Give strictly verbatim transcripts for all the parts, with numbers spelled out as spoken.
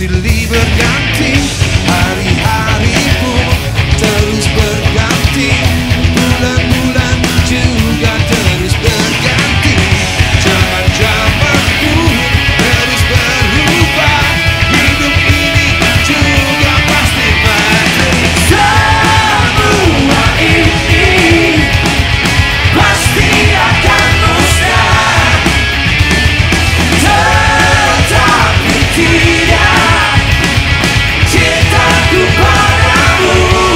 silih berganti, hari-hari pun terus berganti, bulan-bulan juga terus berganti, zaman-zaman pun terus berubah, hidup ini juga pasti mati. Semua ini pasti akan musnah, tetapi tidak cintaku padamu,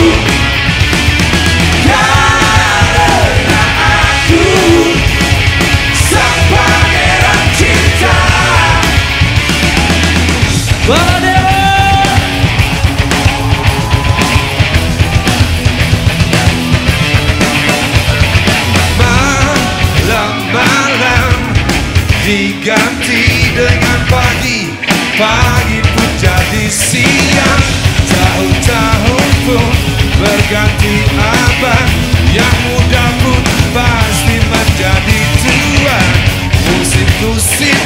karena aku sang pangeran cinta. Malam-malam diganti dengan pagi, pagi pun jadi siang, tahun-tahun pun berganti abad, yang muda pun pasti menjadi tua, musim-musim